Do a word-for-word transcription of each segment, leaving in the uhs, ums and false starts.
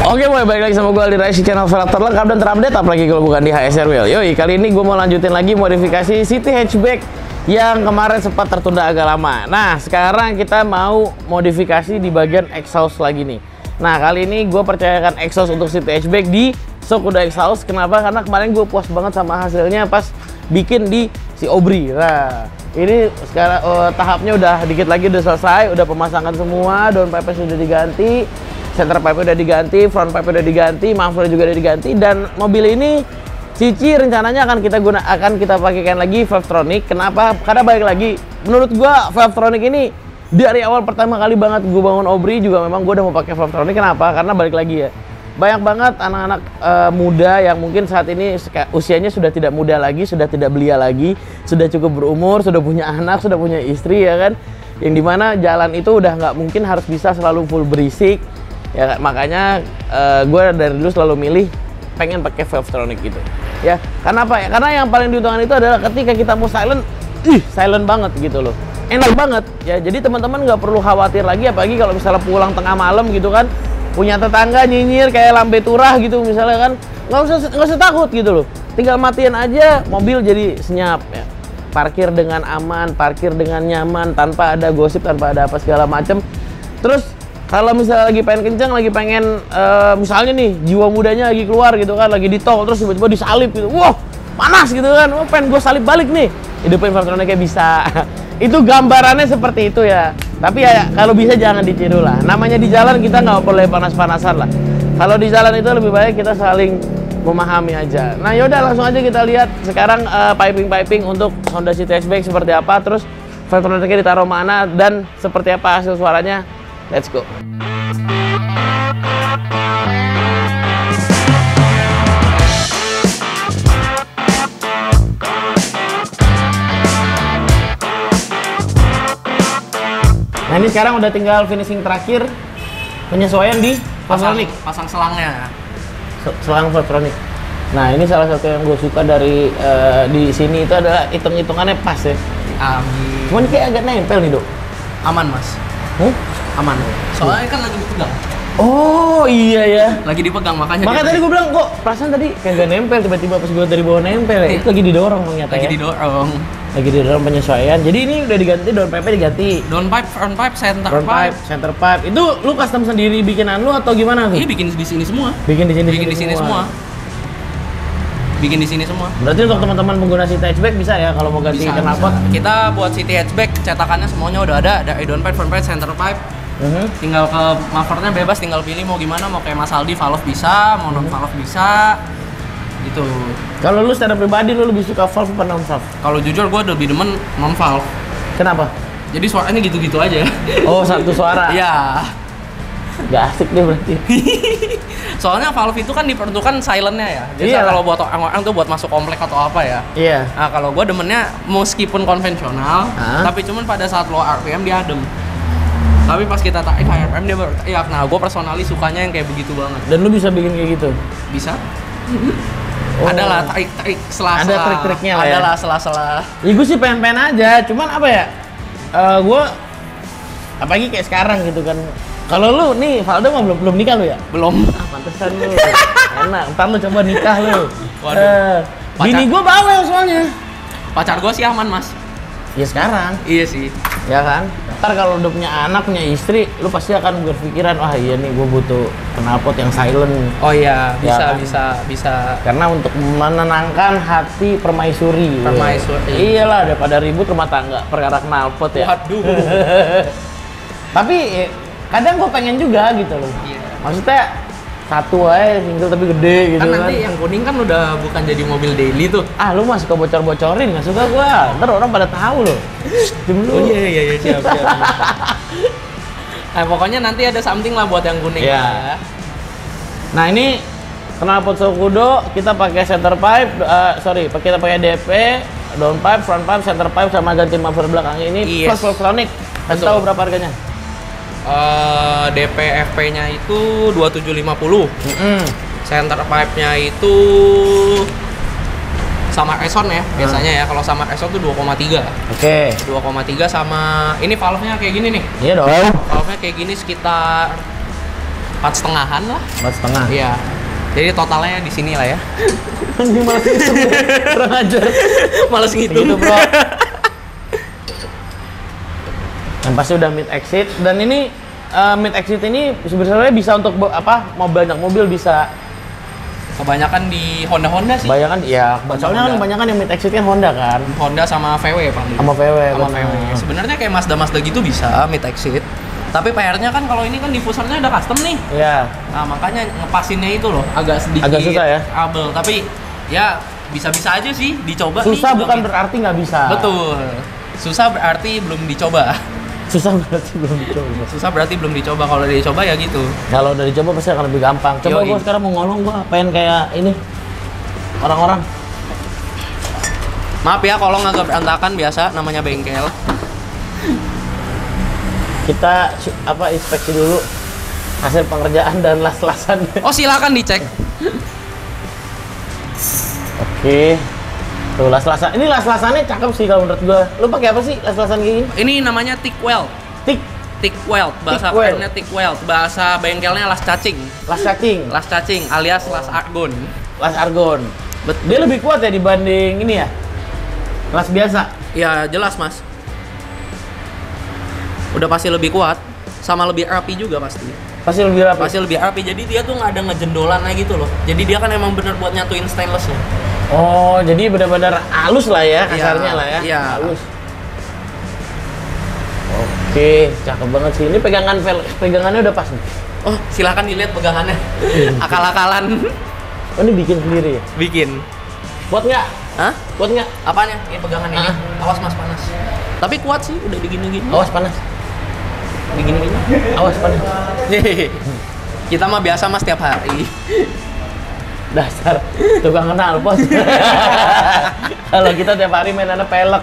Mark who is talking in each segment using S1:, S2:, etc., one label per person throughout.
S1: Oke boy, balik lagi sama gue Aldi Rais, channel velg terlengkap dan terupdate, apalagi kalau bukan di H S R Wheel. Yoi, kali ini gue mau lanjutin lagi modifikasi City Hatchback yang kemarin sempat tertunda agak lama. Nah, sekarang kita mau modifikasi di bagian exhaust lagi nih. Nah, kali ini gue percayakan exhaust untuk City Hatchback di Shokuda Exhaust. Kenapa? Karena kemarin gue puas banget sama hasilnya pas bikin di si Obri. Nah, ini sekarang uh, tahapnya udah dikit lagi udah selesai, udah pemasangan semua, downpipe sudah diganti, center pipe udah diganti, front pipe udah diganti, muffler juga udah diganti, dan mobil ini Cici rencananya akan kita guna akan kita pakaikan lagi Valvetronic. Kenapa? Karena balik lagi, menurut gua Valvetronic ini dari awal pertama kali banget gua bangun Obri juga memang gua udah mau pakai Valvetronic. Kenapa? Karena balik lagi ya, banyak banget anak-anak uh, muda yang mungkin saat ini usianya sudah tidak muda lagi, sudah tidak belia lagi, sudah cukup berumur, sudah punya anak, sudah punya istri, ya kan? Yang dimana jalan itu udah nggak mungkin harus bisa selalu full berisik. Ya, makanya uh, gue dari dulu selalu milih pengen pakai Valvetronic gitu. Ya, karena apa ya? Karena yang paling diuntungkan itu adalah ketika kita mau silent, ih, silent banget gitu loh. Enak banget ya. Jadi teman-teman nggak perlu khawatir lagi, apalagi kalau misalnya pulang tengah malam gitu kan, punya tetangga nyinyir kayak lambe turah gitu misalnya kan, nggak usah nggak usah takut gitu loh. Tinggal matiin aja, mobil jadi senyap ya. Parkir dengan aman, parkir dengan nyaman, tanpa ada gosip, tanpa ada apa segala macem. Terus kalau misalnya lagi pengen kencang, lagi pengen uh, misalnya nih jiwa mudanya lagi keluar gitu kan, lagi di tol terus tiba-tiba disalip gitu, wah panas gitu kan, oh, pengen gue salip balik nih, hidupin Valvetronicnya bisa. Itu gambarannya seperti itu ya. Tapi ya kalau bisa jangan ditiru lah. Namanya di jalan kita nggak boleh panas-panasan lah. Kalau di jalan itu lebih baik kita saling memahami aja. Nah yaudah, langsung aja kita lihat sekarang uh, piping-piping untuk Honda City Hatchback seperti apa, terus Valvetronicnya ditaruh mana, dan seperti apa hasil suaranya. Let's go. Nah ini sekarang udah tinggal finishing terakhir, penyesuaian di Valvetronic,
S2: pasang selangnya,
S1: selang Valvetronic. Nah ini salah satu yang gue suka dari uh, di sini itu adalah hitung-hitungannya pas ya.
S2: Amin.
S1: Cuman kayak agak nempel nih dok.
S2: Aman mas.
S1: Huh?
S2: Aman. Soalnya kan lagi dipegang.
S1: Oh iya ya.
S2: Lagi dipegang makanya.
S1: Makanya tadi gue bilang kok perasaan tadi kayak gak nempel, tiba-tiba pas gue dari bawah nempel ya. Itu lagi didorong ternyata.
S2: Lagi
S1: ya.
S2: didorong.
S1: Lagi didorong penyesuaian. Jadi ini udah diganti, downpipe diganti.
S2: Downpipe, front pipe, center
S1: front pipe,
S2: pipe,
S1: center pipe. Itu lu custom sendiri bikinan lu atau gimana tuh?
S2: Iya bikin di sini semua.
S1: Bikin di sini.
S2: Bikin di sini semua. Bikin di sini semua.
S1: Berarti untuk teman-teman pengguna City Hatchback bisa ya kalau mau ganti knalpot.
S2: Kita buat City Hatchback cetakannya semuanya udah ada, dari downpipe, front pipe, center pipe. Uh-huh. Tinggal ke mufflernya bebas, tinggal pilih mau gimana, mau kayak Mas Aldi valve bisa, mau non valve bisa. Gitu.
S1: Kalau lu secara pribadi lu lebih suka valve atau non valve?
S2: Kalau jujur gue lebih demen non valve.
S1: Kenapa?
S2: Jadi suaranya gitu-gitu aja.
S1: Oh, satu suara.
S2: Iya.
S1: Gak asik deh berarti.
S2: Soalnya valve itu kan diperuntukkan silentnya ya. Jadi
S1: iya,
S2: kalau buat orang-orang tuh buat masuk komplek atau apa ya.
S1: Iya.
S2: Nah kalau gue demennya meskipun konvensional, ah? tapi cuman pada saat low R P M dia adem. Tapi pas kita tarik high R P M dia baru. Iya, nah gue personally sukanya yang kayak begitu banget.
S1: Dan lu bisa bikin kayak gitu?
S2: Bisa. Oh. Adalah trik-trik sela-sela.
S1: Ada trik-triknya lah ya.
S2: Adalah sela-sela.
S1: Ya gue sih pengen-pengen aja, cuman apa ya? Uh, gue apalagi kayak sekarang gitu kan. Kalau lu nih, Valdo mah belum belum nikah lu ya?
S2: Belum.
S1: Ah, pantesan lu. Enak, ntar lu coba nikah lu.
S2: Waduh.
S1: Uh, bini gue bawel soalnya.
S2: Pacar gue sih aman, Mas.
S1: Ya sekarang.
S2: Iya sih.
S1: Ya kan? Ntar kalau udah punya anak, punya istri, lu pasti akan berpikiran, wah iya nih gue butuh knalpot yang silent.
S2: Oh iya, bisa,
S1: ya kan? bisa,
S2: bisa.
S1: Karena untuk menenangkan hati permaisuri.
S2: Permaisuri.
S1: Iyalah, daripada ribut rumah tangga perkara knalpot ya.
S2: Waduh.
S1: Tapi kadang gue pengen juga gitu loh. Iya. Maksudnya satu aja single tapi gede gitu kan.
S2: Kan nanti yang kuning kan udah bukan jadi mobil daily tuh.
S1: Ah lu mah suka bocor-bocorin, nggak suka gua. Ntar orang pada tahu loh. Dulu.
S2: Oh iya iya iya siap siap. Nah pokoknya nanti ada something lah buat yang kuning.
S1: Iya.
S2: Ya.
S1: Nah ini knalpot Shokudo kita pakai center pipe, uh, sorry kita pakai D P, down pipe, front pipe, center pipe sama ganti muffler belakang ini yes. Plus Valvetronic. Kasih tahu berapa harganya?
S2: Uh, D P F P-nya itu dua ribu tujuh ratus lima puluh. Mm-hmm. Center pipe-nya itu sama Eson ya, hmm. biasanya ya. Kalau sama Eson tuh dua koma tiga.
S1: Oke. Okay.
S2: dua koma tiga sama ini valve-nya kayak gini nih.
S1: Iya dong.
S2: Valve-nya kayak gini sekitar empat setengahan lah.
S1: Empat setengah.
S2: Iya. Jadi totalnya di sini lah ya.
S1: Anjing malas ngitung. Kurang ajar.
S2: Males ngitung.
S1: Gitu, bro. Yang pasti udah mid exit dan ini uh, mid exit ini sebenarnya bisa untuk apa? Mau banyak mobil bisa.
S2: Kebanyakan di Honda-Honda sih.
S1: Kebanyakan ya, soalnya kan kebanyakan yang mid exit kan Honda kan.
S2: Honda sama V W paling.
S1: Sama V W.
S2: Sama V W. Sebenarnya kayak Mazda-Mazda gitu bisa mid exit. Tapi P R-nya kan kalau ini kan diffusernya udah custom nih. Iya. Nah, makanya ngepasinnya itu loh agak sedikit
S1: agak susah ya.
S2: Abel, tapi ya bisa-bisa aja sih dicoba.
S1: Susah
S2: nih,
S1: bukan
S2: tapi...
S1: berarti nggak bisa.
S2: Betul. Susah berarti belum dicoba.
S1: Susah berarti belum dicoba.
S2: Susah berarti belum dicoba. Kalau udah dicoba ya gitu.
S1: Kalau udah dicoba pasti akan lebih gampang. Coba gua sekarang mau ngolong, gua pengen kayak ini orang-orang.
S2: Maaf ya kalau nggak berantakan, biasa namanya bengkel.
S1: Kita apa inspeksi dulu hasil pengerjaan dan las-lasannya.
S2: Oh, silakan dicek.
S1: Oke. Tuh las-lasan. Ini las-lasannya cakep sih kalau menurut gua. Lu pakai apa sih las-lasan kayak gini?
S2: Ini namanya thick weld.
S1: Thick
S2: thick weld. Bahasa kerennya thick weld. Bahasa bengkelnya las cacing.
S1: Las cacing.
S2: Las cacing alias las argon.
S1: Las argon.
S2: Betul.
S1: Dia lebih kuat ya dibanding ini ya. Las biasa.
S2: Ya, jelas, Mas. Udah pasti lebih kuat, sama lebih rapi juga pasti.
S1: Pasti lebih rapi.
S2: Pasti lebih rapi. Jadi dia tuh nggak ada ngejendolannya gitu loh. Jadi dia kan emang bener buat nyatuin stainlessnya.
S1: Oh, jadi benar-benar halus lah ya kasarnya ya, lah ya.
S2: Iya.
S1: Halus. Oke, cakep banget sih. Ini pegangan pegangannya udah pas nih.
S2: Oh, silakan dilihat pegangannya. Akal-akalan.
S1: Oh, ini bikin sendiri ya?
S2: Bikin.
S1: Kuat nggak?
S2: Hah?
S1: Kuat nggak?
S2: Apanya? Ini pegangan ini.
S1: Ah.
S2: Awas Mas, panas. Tapi kuat sih, udah digini-gini.
S1: Awas panas.
S2: Digini-gini.
S1: Awas panas.
S2: Kita mah biasa Mas tiap hari.
S1: Dasar tukang knalpot. Kalau kita tiap hari mainannya pelek.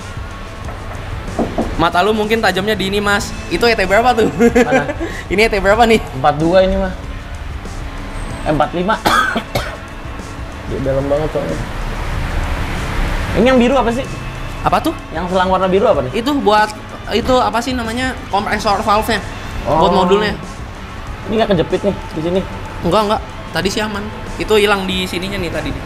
S2: Mata lu mungkin tajamnya di ini, Mas. Itu E T berapa tuh?
S1: Mana?
S2: Ini E T berapa nih?
S1: empat dua ini mah. empat lima. Dia dalam banget soalnya. Ini yang biru apa sih?
S2: Apa tuh?
S1: Yang selang warna biru apa nih?
S2: Itu buat itu apa sih namanya? Kompresor valve-nya.
S1: Oh.
S2: Buat modulnya.
S1: Ini nggak kejepit nih di sini.
S2: Enggak, enggak. Tadi sih aman. Itu hilang di sininya nih tadi.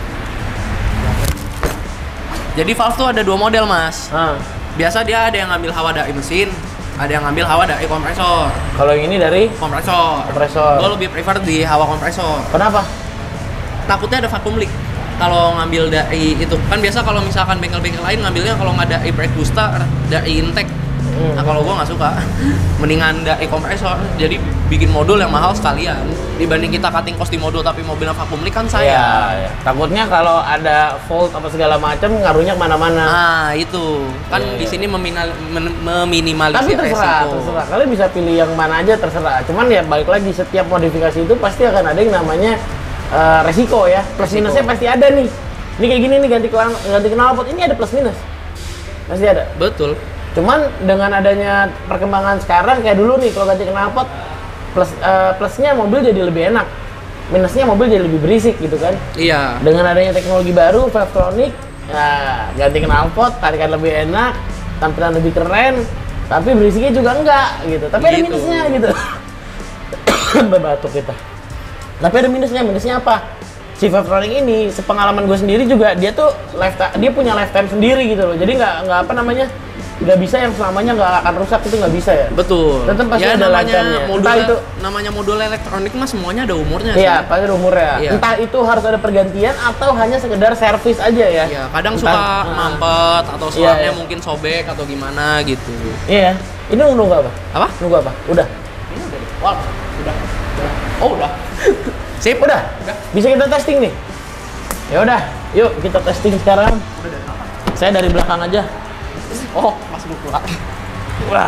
S2: Jadi valve tuh ada dua model, Mas.
S1: Ah.
S2: Biasa dia ada yang ngambil hawa dari mesin, ada yang ngambil hawa dari kompresor.
S1: Kalau yang ini dari
S2: kompresor.
S1: Kompresor.
S2: Gue lebih prefer di hawa kompresor.
S1: Kenapa?
S2: Takutnya ada vacuum leak. Kalau ngambil dari itu kan biasa kalau misalkan bengkel-bengkel lain ngambilnya kalau nggak dari brake booster dari intake. Hmm. Nah kalau gue nggak suka, mendingan dari kompresor. Jadi bikin modul yang mahal sekalian dibanding kita cutting cost di modul tapi mobilnya vacuum leak kan sayang.
S1: Ya, ya. Takutnya kalau ada fault apa segala macam ngaruhnya kemana-mana.
S2: Nah itu kan
S1: ya,
S2: di
S1: ya.
S2: sini meminal, meminimalisir
S1: tapi terserah,
S2: resiko.
S1: terserah. Kalian bisa pilih yang mana aja terserah. Cuman ya balik lagi setiap modifikasi itu pasti akan ada yang namanya uh, resiko ya. Plus resiko. Minusnya pasti ada nih. Ini kayak gini nih ganti ganti knalpot ini ada plus minus. Pasti ada.
S2: Betul.
S1: Cuman dengan adanya perkembangan sekarang kayak dulu nih kalau ganti knalpot plus uh, plusnya mobil jadi lebih enak, minusnya mobil jadi lebih berisik gitu kan.
S2: Iya.
S1: Dengan adanya teknologi baru Valvetronic, ya ganti knalpot tarikan lebih enak, tampilan lebih keren, tapi berisiknya juga enggak gitu. Tapi gitu. Ada minusnya gitu. Batuk kita. Tapi ada minusnya, minusnya apa? Si Valvetronic ini, sepengalaman gue sendiri juga dia tuh lifetime, dia punya lifetime sendiri gitu loh. Jadi nggak nggak apa namanya nggak bisa yang selamanya nggak akan rusak, itu nggak bisa ya.
S2: Betul.
S1: Tetap pasti
S2: ya,
S1: ada
S2: namanya modul
S1: itu
S2: namanya modul elektronik mah semuanya ada umurnya.
S1: Iya, pasti ada umurnya. Iya. Entah itu harus ada pergantian atau hanya sekedar servis aja ya.
S2: Iya, kadang
S1: Entah,
S2: suka
S1: uh,
S2: mampet atau selatnya
S1: iya, iya.
S2: mungkin sobek atau gimana gitu.
S1: Iya. Ini nunggu apa?
S2: Apa?
S1: Nunggu apa? Udah.
S2: Ini udah. Wah, udah. udah. Oh, udah.
S1: Sip, udah. Udah. Bisa kita testing nih. Ya udah, yuk kita testing sekarang.
S2: Udah dari apa?
S1: Saya dari belakang aja.
S2: Oh, pas buka.
S1: Wah.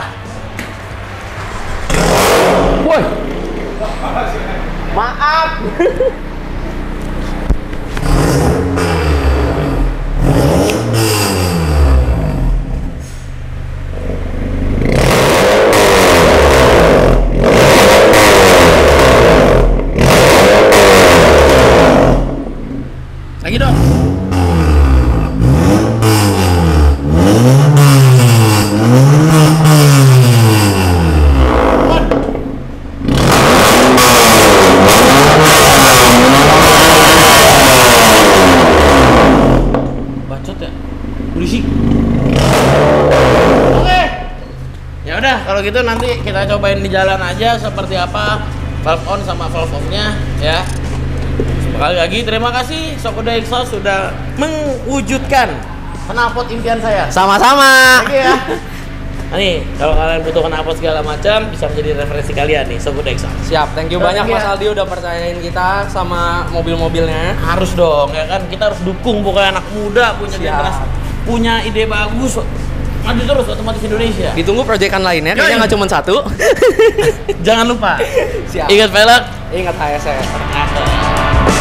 S1: Woi. Maaf.
S2: Lagi dong.
S1: gitu nanti kita cobain di jalan aja seperti apa valve on sama valve off-nya ya. Sekali lagi terima kasih Shokuda Exhaust sudah mewujudkan knalpot impian saya.
S2: Sama-sama.
S1: Oke ya. Nah, nih, kalau kalian butuh knalpot segala macam bisa menjadi referensi kalian nih Shokuda Exhaust.
S2: Siap, thank you
S1: Terus
S2: banyak
S1: ya.
S2: Mas Aldi udah percayain kita sama mobil-mobilnya.
S1: Harus dong ya kan, kita harus dukung pokoknya anak muda punya
S2: Siap.
S1: generasi, punya ide bagus. Maju terus otomotif Indonesia.
S2: Ditunggu proyekan lainnya, kayaknya
S1: Yoi.
S2: nggak cuma satu.
S1: Jangan lupa.
S2: Siap.
S1: Ingat velg.
S2: Ingat H S R.
S1: Ternyata.